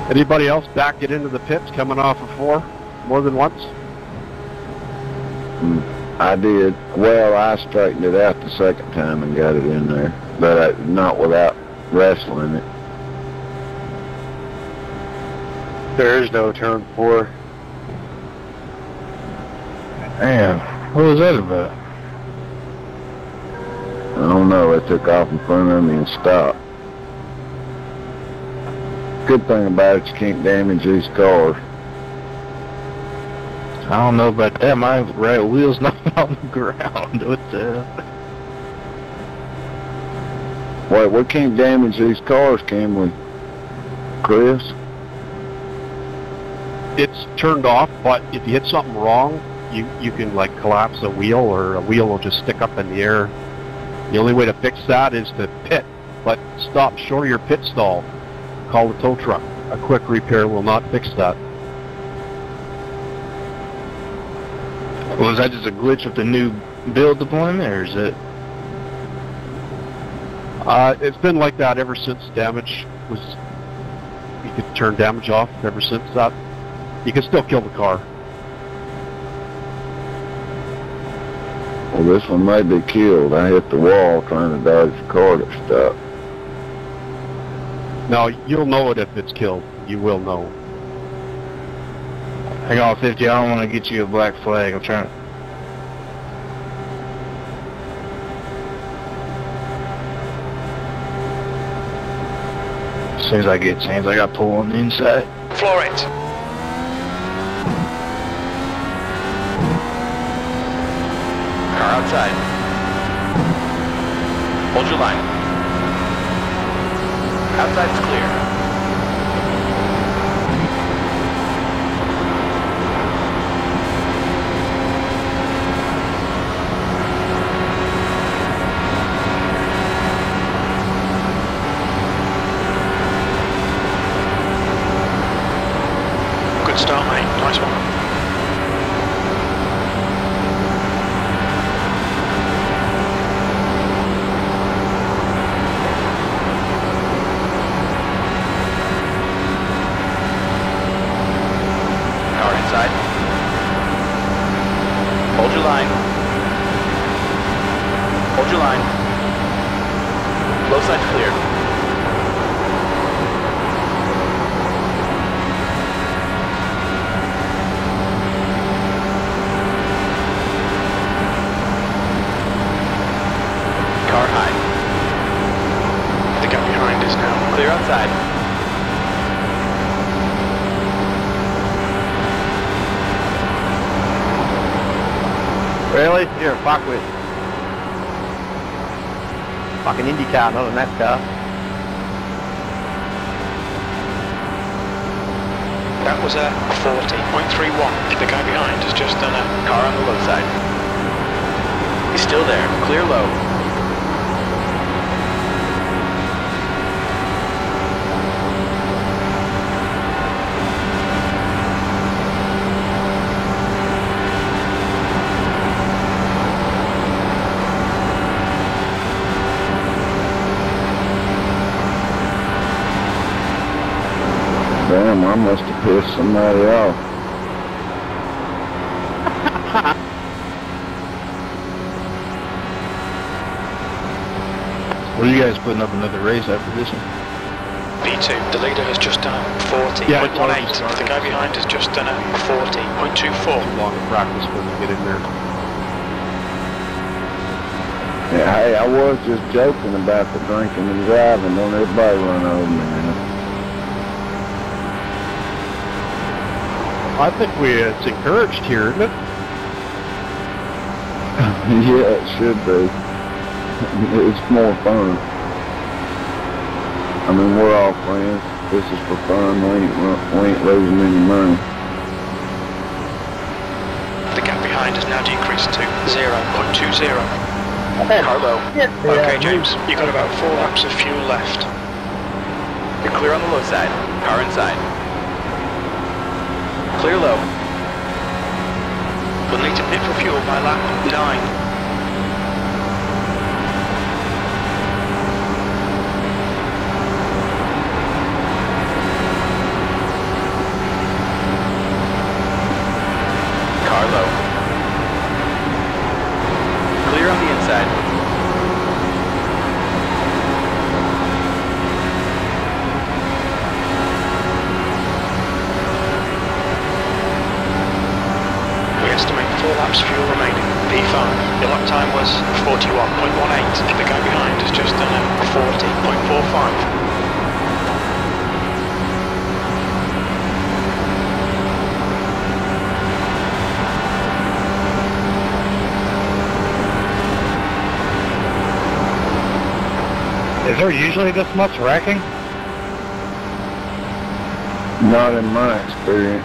Anybody else back it into the pits coming off of 4 more than once? I did. Well, I straightened it out the second time and got it in there, but not without wrestling it. There is no turn 4. Damn, what was that about? I don't know. It took off in front of me and stopped. Good thing about it, you can't damage these cars. I don't know about that. My right wheel's not on the ground. What the hell? Wait, we can't damage these cars, can we, Chris? It's turned off, but if you hit something wrong, you can like collapse a wheel, or a wheel will just stick up in the air. The only way to fix that is to pit, but stop short of your pit stall. Call the tow truck. A quick repair will not fix that. Was that just a glitch with the new build deployment, or is it? It's been like that ever since damage was. You could turn damage off ever since that. You can still kill the car. Well, this one may be killed. I hit the wall trying to dodge the car that stopped. Now, you'll know it if it's killed. You will know. Hang on, 50, I don't want to get you a black flag. I'm trying to... As soon as I get changed, I got to pull on the inside. Floor it. Car outside. Hold your line. Outside's clear. Good start, mate. Nice one. Hold your line. Hold your line. Low side's clear. Car high. The gap behind is now clear outside. Really? You're a fuckwit. Fucking IndyCar, not a NASCAR. That was a 40.31. The guy behind has just done a car on the low side. He's still there. Clear low. Damn, I must have pissed somebody off. What are you guys putting up another race after this one? P2, the leader has just done a 40.18. Yeah, The guy behind has just done a 40.24. Too long of practice for them to get in there. Yeah, hey, I was just joking about the drinking and driving. Don't everybody run over me, man. I think it's encouraged here, isn't it? Yeah, it should be. It's more fun. I mean, we're all friends. This is for fun. We ain't losing any money. The gap behind has now decreased to 0.20. Car low. Okay, James, you've got about 4 laps of fuel left. You're clear on the low side. Car inside. Clear low. We'll need to pit for fuel by lap 9. laps fuel remaining. P5. Your lap time was 41.18. The guy behind has just done a 40.45. Is there usually this much wrecking? Not in my experience.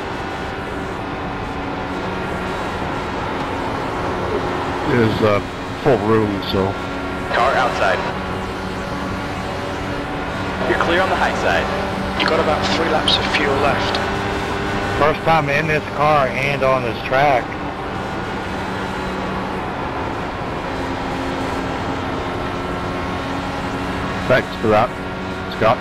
It is full room, so Car outside. You're clear on the high side. You've got about 3 laps of fuel left. First time in this car and on this track. thanks for that, Scott.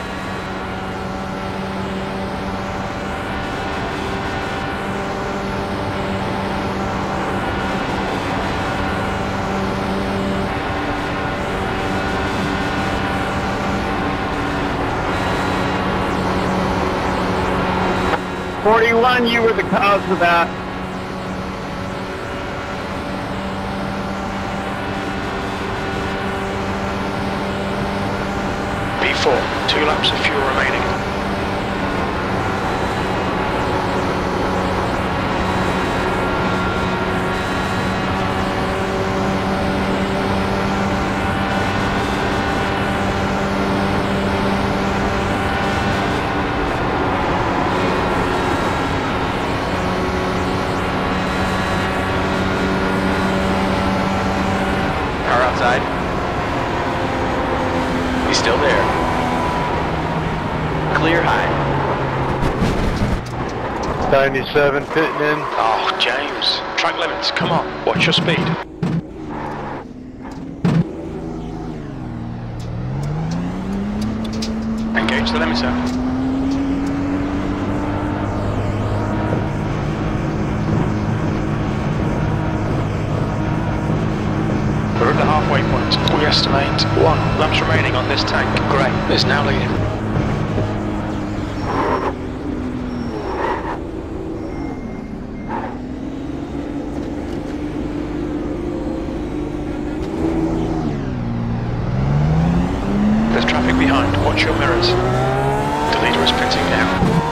You were the cause of that. P4. 2 laps of fuel remaining. He's still there. Clear high. 97 pitting in. Oh, James. Track limits, come on. Watch your speed. Engage the limiter. We're at the halfway point. We estimate 1 laps remaining on this tank. Gray is now leading. There's traffic behind. Watch your mirrors. The leader is pitting now.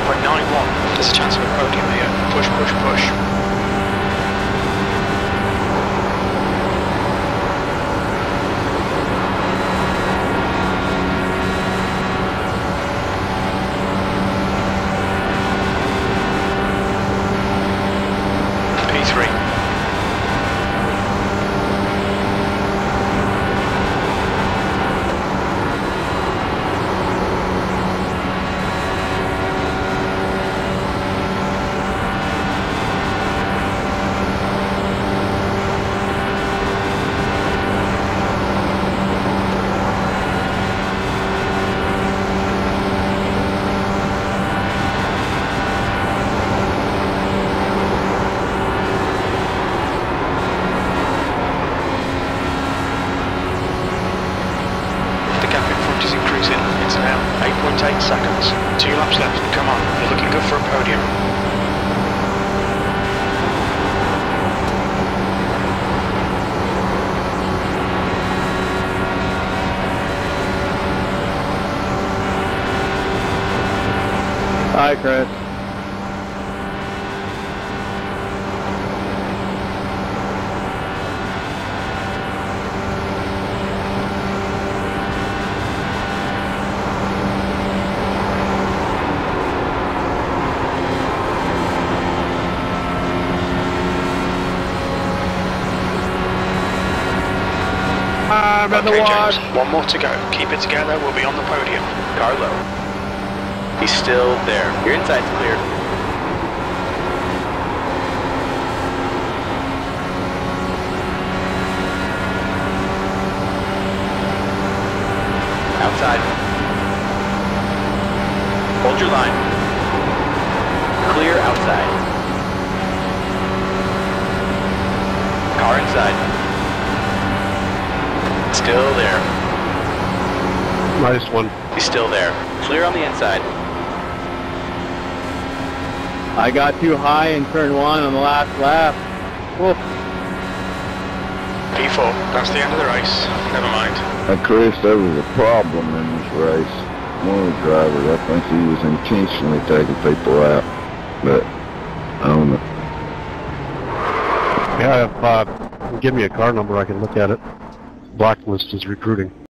1.91. There's a chance of a podium here. Push, push, push. P3. It's now 8.8 seconds. 2 laps left. Come on, you're looking good for a podium. Hi, Chris. Okay, James, one more to go. Keep it together, we'll be on the podium. Carlo. He's still there. Your inside's clear. Outside. Hold your line. Clear outside. Car inside. Still there. Nice one. He's still there. Clear on the inside. I got too high in turn 1 on the last lap. Whoop. P4, that's the end of the race. Never mind. Chris, there was a problem in this race. One of the drivers, I think he was intentionally taking people out. But, I don't know. Yeah, if give me a car number, I can look at it. Blacklist is recruiting.